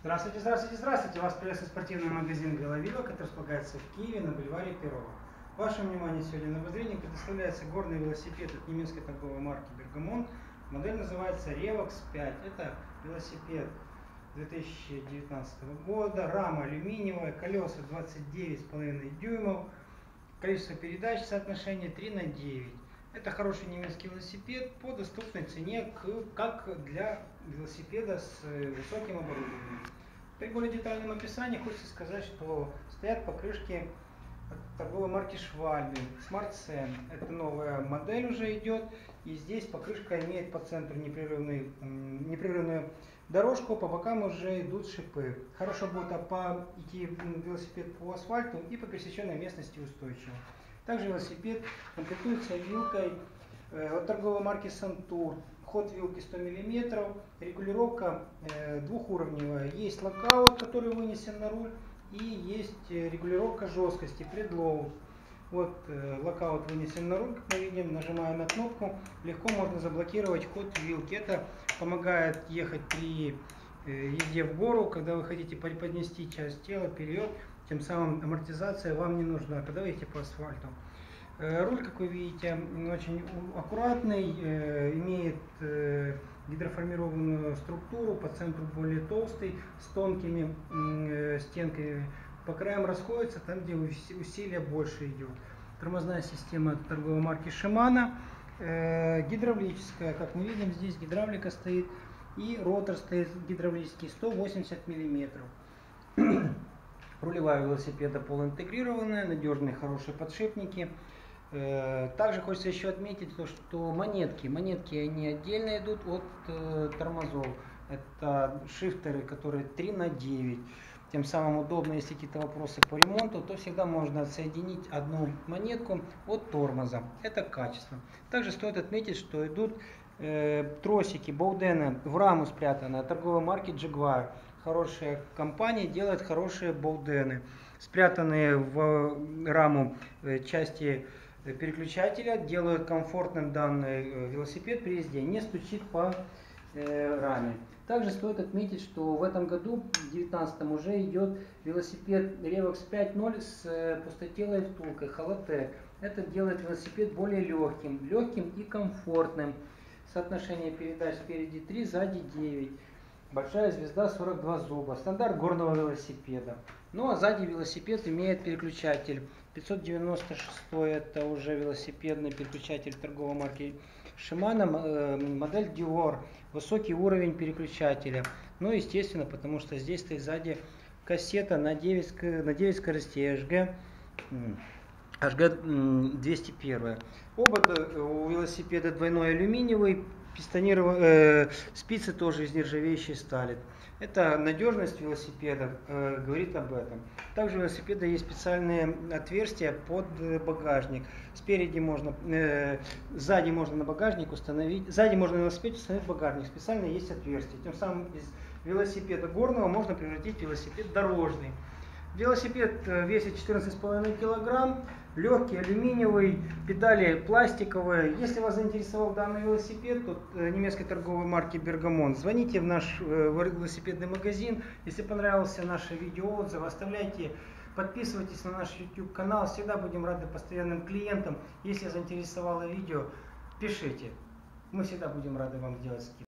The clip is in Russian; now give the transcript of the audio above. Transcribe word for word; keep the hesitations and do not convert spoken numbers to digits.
Здравствуйте, здравствуйте, здравствуйте! Вас приветствует спортивный магазин «Головила», который располагается в Киеве на бульваре Перова. Вашему вниманию сегодня на обозрение предоставляется горный велосипед от немецкой торговой марки «Бергамон». Модель называется ревокс пять. Это велосипед две тысячи девятнадцатого года, рама алюминиевая, колеса двадцать девять с половиной дюймов, количество передач соотношение три на девять. Это хороший немецкий велосипед по доступной цене, как для велосипеда с высоким оборудованием. При более детальном описании хочется сказать, что стоят покрышки торговой марки Schwalbe Smart Sen. Это новая модель уже идет, и здесь покрышка имеет по центру непрерывную, непрерывную дорожку, по бокам уже идут шипы. Хорошо будет по, идти велосипед по асфальту и по пересеченной местности устойчиво. Также велосипед комплектуется вилкой э, от торговой марки Santur. Ход вилки сто миллиметров, регулировка э, двухуровневая. Есть локаут, который вынесен на руль, и есть регулировка жесткости, предлоуд. Вот э, локаут вынесен на руль, как мы видим, нажимая на кнопку, легко можно заблокировать ход вилки. Это помогает ехать при э, езде в гору, когда вы хотите поднести часть тела вперед. Тем самым амортизация вам не нужна, когда вы едете по асфальту. Руль, как вы видите, очень аккуратный, имеет гидроформированную структуру, по центру более толстый, с тонкими стенками. По краям расходится там, где усилие больше идет. Тормозная система торговой марки Shimano, гидравлическая, как мы видим, здесь гидравлика стоит, и ротор стоит гидравлический сто восемьдесят миллиметров. Рулевая велосипеда полуинтегрированная, надежные, хорошие подшипники. Также хочется еще отметить то, что монетки, монетки они отдельно идут от э, тормозов. Это шифтеры, которые три на девять. Тем самым удобно, если какие-то вопросы по ремонту, то всегда можно отсоединить одну монетку от тормоза. Это качество. Также стоит отметить, что идут э, тросики Baudena в раму спрятаны от торговой марки Jaguar. Хорошая компания делает хорошие Baudena, спрятанные в раму части переключателя, делают комфортным данный велосипед при езде, не стучит по э, раме. Также стоит отметить, что в этом году, в две тысячи девятнадцатом, уже идет велосипед ревокс пять ноль с э, пустотелой втулкой Halotech. Это делает велосипед более легким, легким и комфортным. Соотношение передач спереди три, сзади девять. Большая звезда сорок два зуба. Стандарт горного велосипеда. Ну а сзади велосипед имеет переключатель. пятьсот девяносто шестой это уже велосипедный переключатель торговой марки Shimano. Модель Dior. Высокий уровень переключателя. Ну естественно, потому что здесь стоит сзади кассета на девять, на девять скоростей эйч джи. эйч джи двести один. Обод у велосипеда двойной алюминиевый. Э, спицы тоже из нержавеющей стали. Это надежность велосипеда э, говорит об этом. Также у велосипеда есть специальные отверстия под багажник. Спереди можно, э, сзади можно на багажник установить, сзади можно на велосипед установить багажник. Специально есть отверстия. Тем самым из велосипеда горного можно превратить в велосипед дорожный. Велосипед весит четырнадцать с половиной килограмм, легкий, алюминиевый, педали пластиковые. Если вас заинтересовал данный велосипед, то немецкой торговой марки Бергамон, звоните в наш велосипедный магазин. Если понравился наш видеоотзыв, оставляйте, подписывайтесь на наш YouTube канал. Всегда будем рады постоянным клиентам. Если заинтересовало видео, пишите. Мы всегда будем рады вам сделать скидку.